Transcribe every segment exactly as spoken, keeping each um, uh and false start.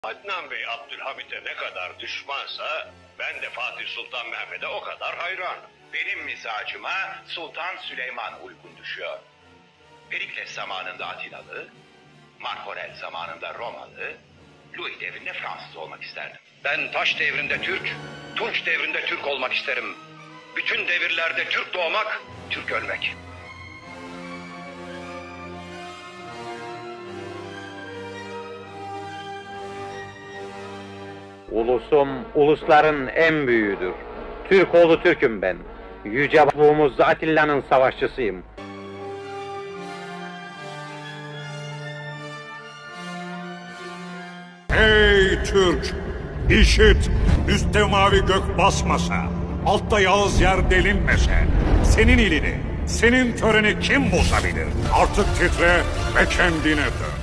Adnan Bey Abdülhamit'e ne kadar düşmansa ben de Fatih Sultan Mehmet'e o kadar hayranım. Benim mizacıma Sultan Süleyman uygun düşüyor. Perikles zamanında Atinalı, Markonel zamanında Romalı, Louis devrinde Fransız olmak isterdim. Ben taş devrinde Türk, Tunç devrinde Türk olmak isterim. Bütün devirlerde Türk doğmak, Türk ölmek. Ulusum, ulusların en büyüğüdür. Türk oğlu Türk'üm ben. Yüce Babamız Atilla'nın savaşçısıyım. Ey Türk! İşit! Üstte mavi gök basmasa, altta yağız yer delinmese, senin ilini, senin töreni kim bozabilir? Artık titre ve kendine dön.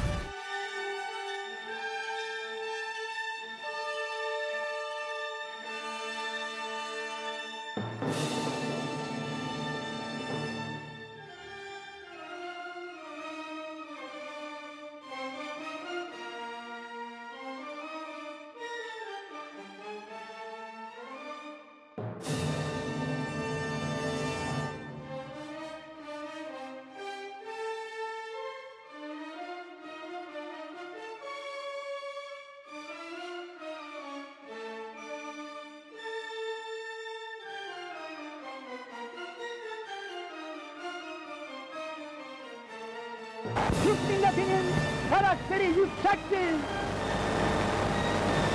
Türk milletinin karakteri yüksektir.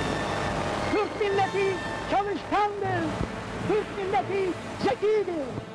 Türk milleti çalışkandır. Türk milleti zekidir.